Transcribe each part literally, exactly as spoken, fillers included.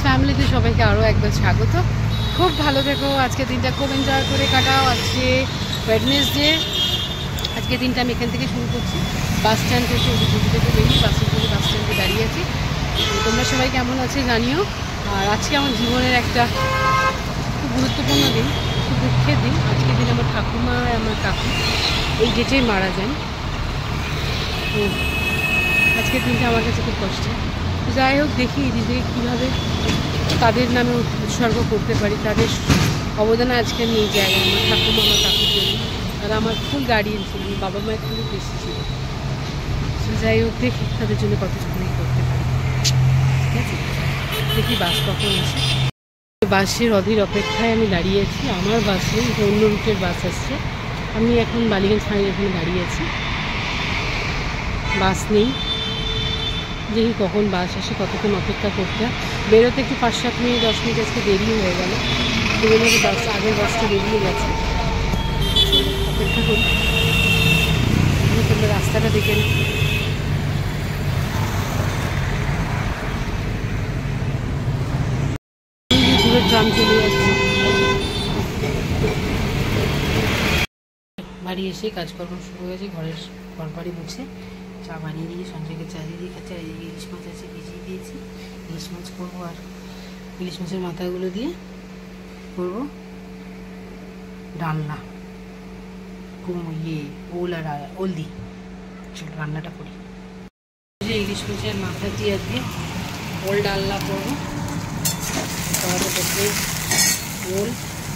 ফ্যামিলিতে সবাইকে আরও একবার স্বাগত। খুব ভালো থেকো, আজকে দিনটা খুব এনজয় করে কাটাও। আজকে ওয়েডনেসডে, আজকে দিনটা আমি এখান থেকে শুরু করছি, বাস স্ট্যান্ড থেকে ছুটি থেকে বেরিয়ে বাস থেকে বাস স্ট্যান্ডে দাঁড়িয়ে আছি। তোমরা সবাই কেমন আছে জানিও। আর আজকে আমার জীবনের একটা খুব গুরুত্বপূর্ণ দিন, খুব দুঃখের দিন। আজকের দিন আমার ঠাকুমা আর আমার কাকু এই ডেটেই মারা যান। তো আজকের দিনটা আমার কাছে খুব কষ্টের। যাই হোক, দেখি নিজেকে কীভাবে তাদের নামে উৎসর্গ করতে পারি, তাদের অবদান আজকে নেই জায়গায় আমার ঠাকুমা আমার কাকুর জন্য। আর আমার ফুল গার্ডিয়ান ছিল, আমার বাবা মায়ের খুব বেশি ছিল। যাই হোক, দেখি তাদের জন্য কতটুকু করতে পারি। ঠিক আছে, দেখি বাস কখন আসে। বাসের অধীর অপেক্ষায় আমি দাঁড়িয়ে আছি। আমার বাসে অন্য রুটের বাস আসছে। আমি এখন বালিগঞ্জ থানায় এখানে দাঁড়িয়ে আছি, বাস নেই। দেখি কখন বাস আসে, কতক্ষণ অপেক্ষা করতে হয়। বেরোতে একটু পাঁচ সাত মিনিট দশ মিনিট আজকে দেরি হয়ে গেল। বেরোলে বাস আগের বাসটা বেরিয়ে গেছে। অপেক্ষা করি, তোমরা রাস্তাটা দেখে নিই। দূরের ট্রাম চলে যাচ্ছে। বাড়ি এসে কাজকর্ম শুরু হয়েছে, ঘরের ঘরবাড়ি মুছে চা বানিয়ে দিয়ে সঞ্জয়কে চা দিয়ে দিয়ে খাচ্ছে। আর এই ইলিশ মাছ আছে, ভিজিয়ে দিয়েছি। ইলিশ মাছ করবো, আর ইলিশ মাছের মাথাগুলো দিয়ে করবো ডালনা, ইয়ে ওল আর ওল দি। চলো রান্নাটা করি। ইলিশ মাছের মাথা দিয়ে আজকে ওল ডালনা করবো। তাহলে করতে ওল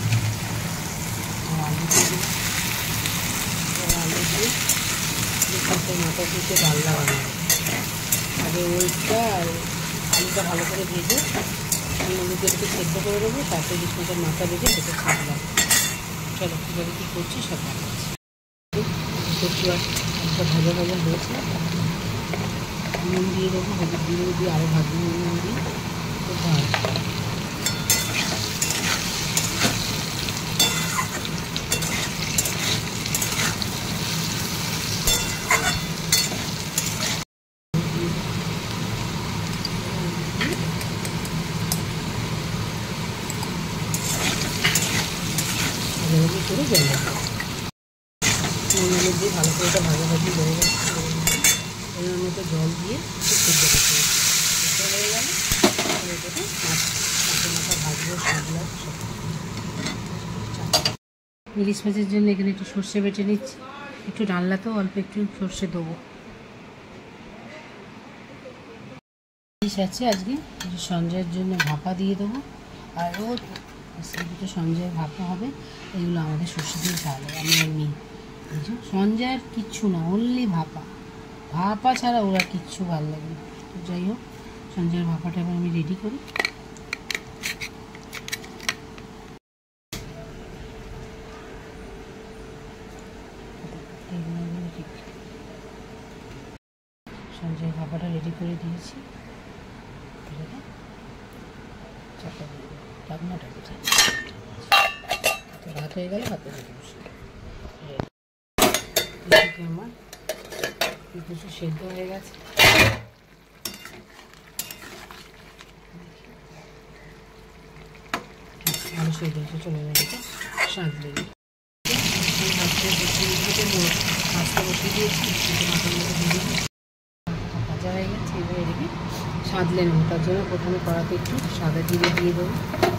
আলু দিয়ে আলু দিয়ে মাছের মাথা দিয়ে ডালনা বানাবো। আগে ওলটা আর আলুটা ভালো করে ভেজে আলুকে একটু সেদ্ধ করে দেবো, তারপরে ইলিশ মাছের মাথা ভেজে সেটা ছাড়লাম। চলো কীভাবে কী করছি সব দেখাচ্ছি। একটু একটা ভাজা ভাজা হয়েছে, নুন দিয়ে দেবো, হলুদ দিয়ে দিয়ে আরও ভাজবো নুন দিয়ে। খুব ভালো করে জল নুন হলুদ দিয়ে ভালো করে এটা ভাজাভাজি হয়ে গেছে। এর মতো জল দিয়ে সেদ্ধ করতে হবে। সেদ্ধ হয়ে গেলে এটাকে মাছ মাছের মাথা ভাজবো, সাজলাম সব। ইলিশ মাছের জন্য এখানে একটু সর্ষে বেটে নিচ্ছি। একটু ডালনাতেও অল্প একটু সর্ষে দেবো। ইলিশ আছে আজকে, সঞ্জয়ের জন্য ভাপা দিয়ে দেবো। আর ও দুটো সঞ্জয়ের ভাপা হবে, এগুলো আমাদের সর্ষে দিয়ে ঝাল হবে। আমি এমনি সঞ্জয়ের কিচ্ছু না, অনলি ভাপা। ভাপা ছাড়া ওরা কিচ্ছু ভালো লাগে না। তো যাই হোক, সঞ্জয়ের ভাপাটা এবার আমি রেডি করি। সঞ্জয়ের ভাপাটা রেডি করে দিয়েছি। চাপা দিয়ে দেবো, ঢাকনাটা কোথায়? তো ভাত হয়ে গেলে ভাতে দিয়ে বসে আমার কিছু সেদ্ধ হয়ে গেছে। আলু সেদ্ধ হয়েছে, চলে যাবে সাঁত লেগে। মাছটা বসিয়ে দিয়েছি, ভাজা হয়ে গেছে। এবার এদিকে সাঁতলে নেব, তার জন্য প্রথমে কড়াতে একটু সাদা জিরে দিয়ে দেবো।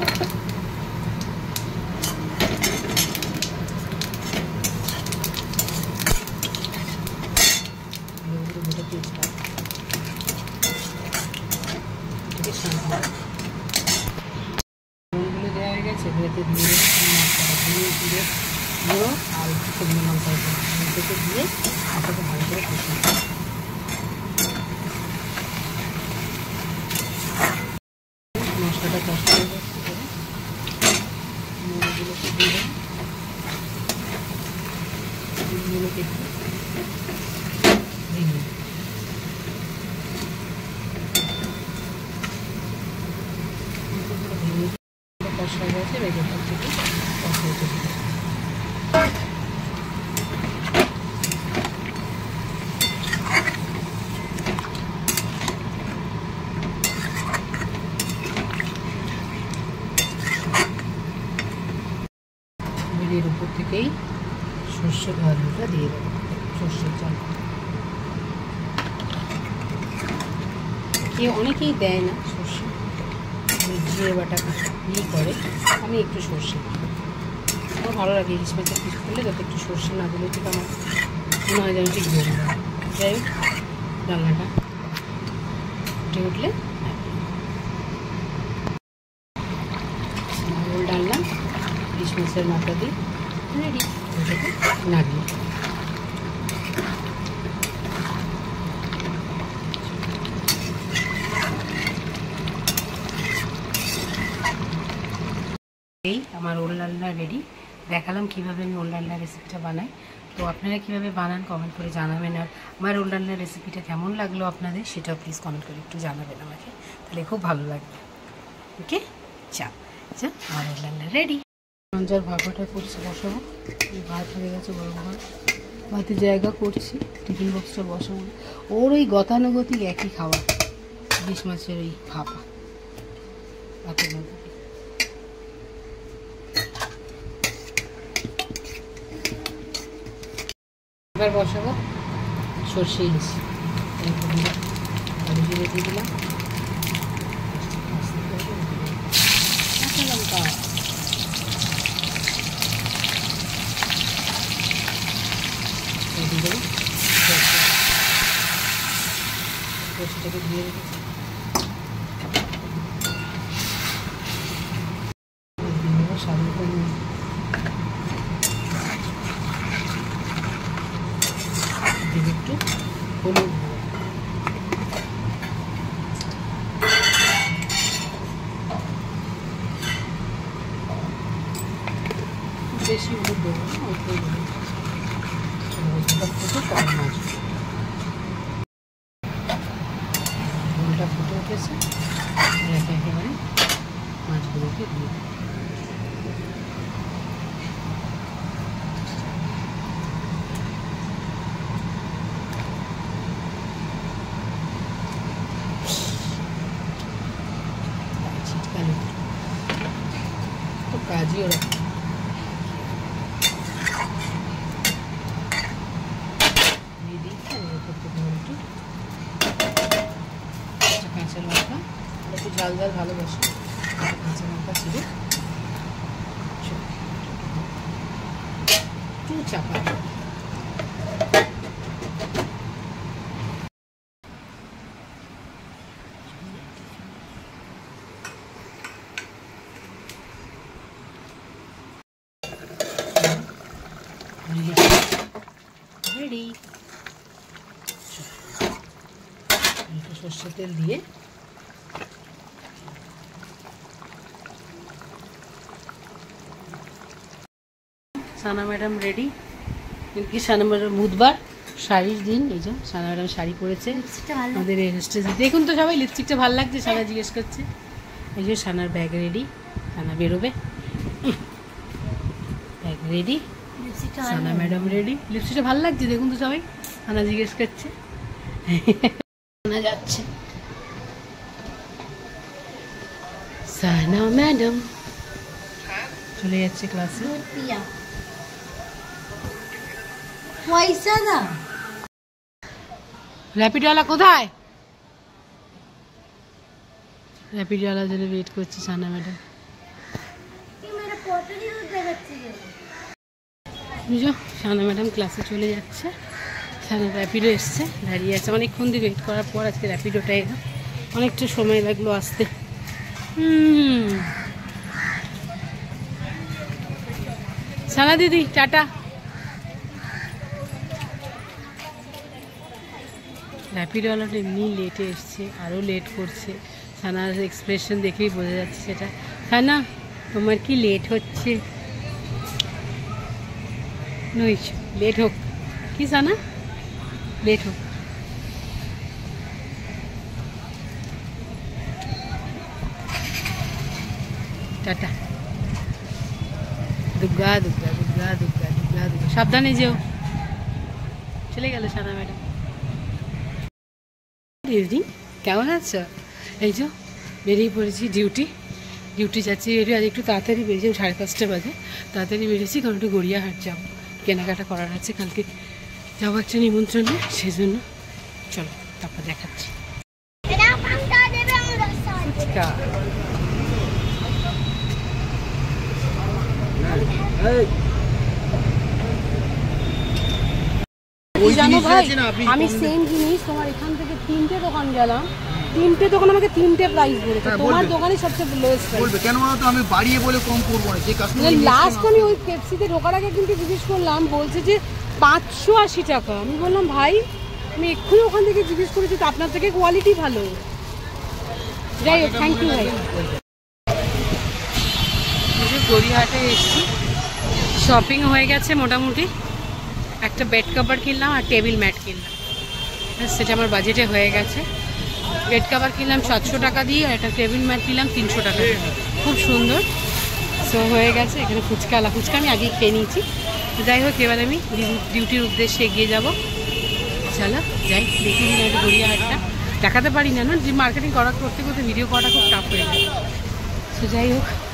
নুনগুলো দেওয়া হয়ে গেছে, এগুলোতে দিয়ে মশলাটা দিয়ে দিয়ে গুঁড়ো আর একটু শুকনো লঙ্কা থেকে দিয়ে মশলাটা ভালো করে কষিয়ে মশলাটা কষা হয়ে যাচ্ছে করে নুনগুলোকে দিয়ে নুনগুলোকে একটু ভেঙে কষা গেছে, বেগুনটা থেকে কষা হতে দিই। থেকেই সর্ষে ধোয়া জলটা দিয়ে দেবো, সর্ষের জল। কেউ অনেকেই দেয় না সর্ষে, জিরে বাটা ই করে, আমি একটু সর্ষে আমার ভালো লাগে। ইলিশ মাছের পিস করলে যাতে একটু সর্ষে না দিলে ঠিক আমার মনে হয় যেন ঠিক ধরে দেয়। যাই হোক, রান্নাটা ফুটে উঠলে ঝোল ডালনা ইলিশ মাছের মাথা দিয়ে রেডি, ওটাকে নাড়িয়ে এই আমার ওল ডালনা রেডি। দেখালাম কীভাবে আমি ওল ডালনা রেসিপিটা বানাই। তো আপনারা কীভাবে বানান কমেন্ট করে জানাবেন। আর আমার ওল ডালনা রেসিপিটা কেমন লাগলো আপনাদের সেটাও প্লিজ কমেন্ট করে একটু জানাবেন আমাকে, তাহলে খুব ভালো লাগবে। ওকে, চা চা আমার ওল ডালনা রেডি। সঞ্জার ভাপাটা করছি, বসাবো। ভাত হয়ে গেছে গরম ভাত, ভাতের জায়গা করছি, টিফিন বক্সটা বসাবো। ওর ওই গতানুগতিক একই খাবার, ইলিশ মাছের ওই ভাপা ভাতের মধ্যে। এবার বসাবো সর্ষে ইলিশ, আলু জিরে দিয়ে দিলাম, কাঁচা লঙ্কা, দিয়ে দেবো সর্ষে, সর্ষেটাকে দিয়ে রেখেছি, দিয়ে দেবো স্বাদের পরিমাণ একটু হলুদ, বেশি হলুদ দেবো না, অল্পই দেবো। মাছ ঝোলটা ফুটে উঠেছে, একেবারে মাছগুলোকে দিয়ে দেবো। তো কাজই ওরা দিয়ে দিচ্ছি। আমি করতে একটু কাঁচা লঙ্কা, একটু ঝাল ঝাল ভালোবাসি, কাঁচা লঙ্কা ছিঁড়ে একটু চাপা রেডি। একটু সর্ষের তেল দিয়ে সানা ম্যাডাম রেডি। কি সানা ম্যাডাম বুধবার শাড়ির দিন, এই যে সানা ম্যাডাম শাড়ি পরেছে আমাদের স্টেজে। দেখুন তো সবাই লিপস্টিকটা ভালো লাগছে, সানা জিজ্ঞেস করছে। এই যে সানার ব্যাগ রেডি, সানা বেরোবে, bag ready, Sana madam ready. লিপস্টিকটা ভালো লাগছে দেখুন তো সবাই, সানা জিজ্ঞেস করছে। সানা যাচ্ছে, সানা ম্যাডাম চলে যাচ্ছে ক্লাসে। র্যাপিডওয়ালা কোথায়? র্যাপিডওয়ালার জন্য ওয়েট করছি সানা ম্যাডাম। বুঝো সানা ম্যাডাম ক্লাসে চলে যাচ্ছে, সানা র্যাপিডো এসছে, দাঁড়িয়ে আছে অনেকক্ষণ দিয়ে ওয়েট করার পর আজকে র্যাপিডোটা এলো, অনেকটা সময় লাগলো আসতে। হুম, সানা দিদি টাটা। র্যাপিডওয়ালাটা এমনি লেটে এসছে, আরও লেট করছে। সানার এক্সপ্রেশন দেখেই বোঝা যাচ্ছে সেটা। সানা তোমার কি লেট হচ্ছে? নই লেট হোক, কি সানা লেট হোক। টাটা, দুর্গা দুর্গা দুর্গা দুর্গা দুর্গা দুর্গা, সাবধানে যেও। চলে গেল সানা ম্যাডাম। ইভিনিং, কেমন আছো? এই যে বেরিয়ে পড়েছি ডিউটি, ডিউটি যাচ্ছি, রেডি আজ একটু তাড়াতাড়ি বেরিয়েছি, সাড়ে পাঁচটা বাজে তাড়াতাড়ি বেরিয়েছি কারণ একটু গড়িয়াহাট যাবো, কেনাকাটা করার আছে, কালকে যাবো একটা নিমন্ত্রণে, সেই জন্য চলো তারপর দেখাচ্ছি। জানো ভাই আমি সেম জিনিস তোমার এখান থেকে তিনটে দোকান গেলাম, তিনটে দোকান আমাকে তিনটে প্রাইস বলেছে, তোমার দোকানই সবচেয়ে লোয়েস্ট প্রাইস। বলবে কেন বলো তো, আমি বাড়িয়ে বলে কম করব না, যে কাস্টমার লাস্ট আমি ওই পেপসিতে ঢোকার আগে কিন্তু জিজ্ঞেস করলাম, বলছে যে পাঁচশো আশি টাকা। আমি বললাম ভাই আমি এক্ষুনি ওখান থেকে জিজ্ঞেস করেছি তো আপনার থেকে কোয়ালিটি ভালো। যাই হোক থ্যাংক ইউ ভাই। গড়িয়াহাটে এসেছি, শপিং হয়ে গেছে মোটামুটি, একটা বেড কভার কিনলাম আর টেবিল ম্যাট কিনলাম, সেটা আমার বাজেটে হয়ে গেছে। বেড কভার কিনলাম সাতশো টাকা দিয়ে আর একটা টেবিল ম্যাট কিনলাম তিনশো টাকা দিয়ে, খুব সুন্দর। সো হয়ে গেছে, এখানে ফুচকা আলা ফুচকা আমি আগেই খেয়ে নিয়েছি। যাই হোক এবার আমি ডিউটির উদ্দেশ্যে এগিয়ে যাব, চলো যাই দেখি না একটু গড়িয়াহাটটা দেখাতে পারি না, না যে মার্কেটিং করা করতে করতে ভিডিও করাটা খুব টাফ হয়ে যায়। সো যাই হোক